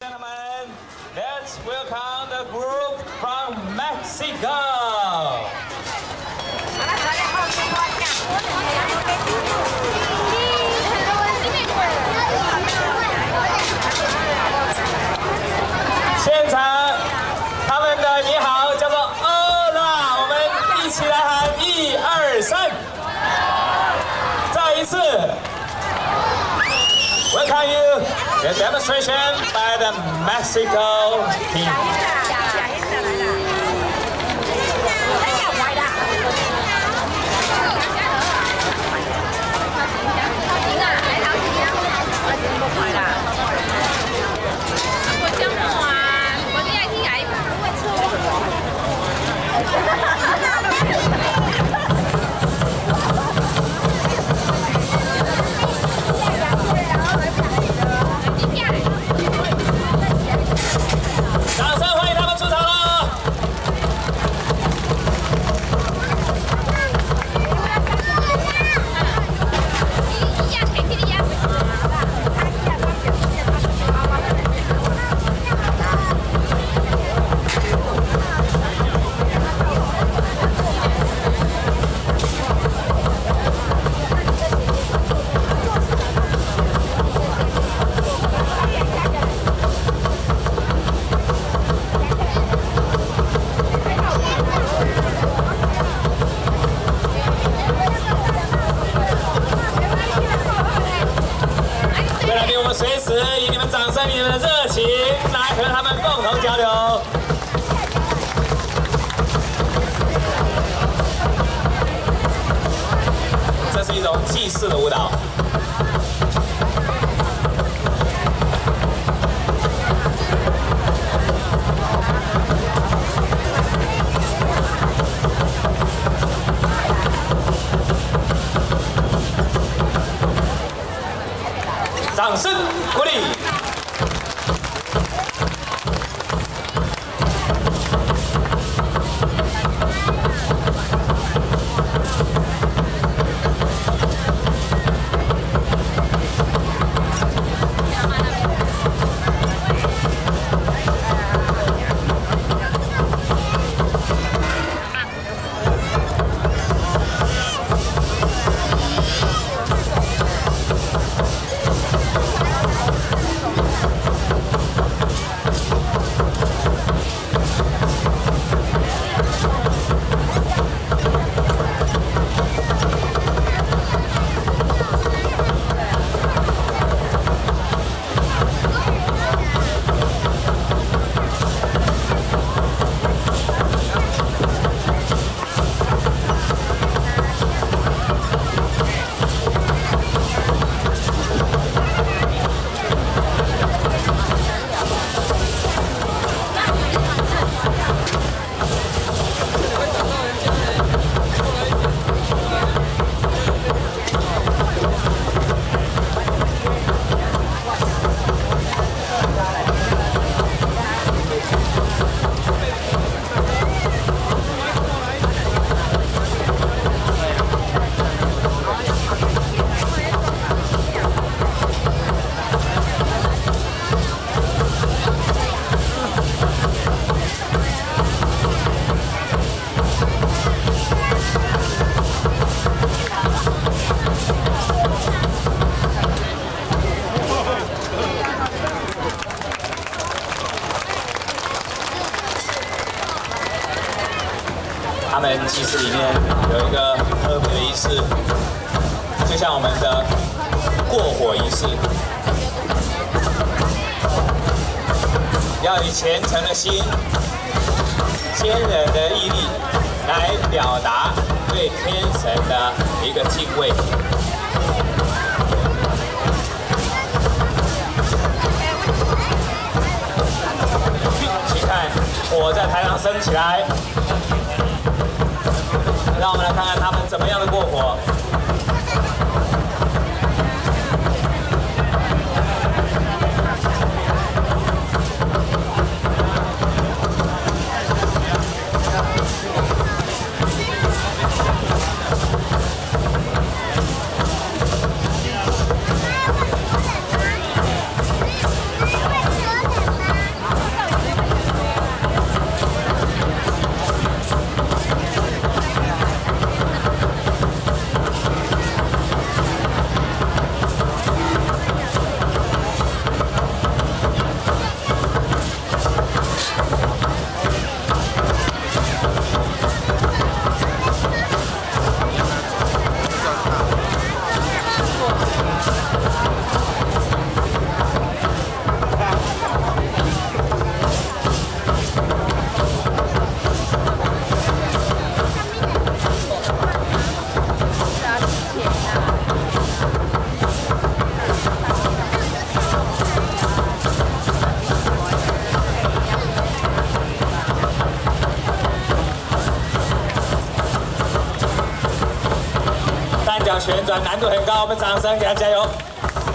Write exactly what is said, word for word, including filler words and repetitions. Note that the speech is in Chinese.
Gentlemen, let's welcome the group from Mexico. 现场他们的你好叫做欧拉，我们一起来喊一二三，再一次 Welcome you the demonstration by the Mexico team. 掌声欢迎他们出场喽！ 随时以你们掌声、以你们的热情来和他们共同交流。这是一种祭祀的舞蹈。掌声鼓励！他们祭祀里面有一个特别的仪式，就像我们的过火仪式，要以虔诚的心、坚韧的毅力来表达对天神的一个敬畏。请看，火在台上升起来。 让我们来看看他们怎么样的过火。 旋转难度很高，我们掌声给他加油！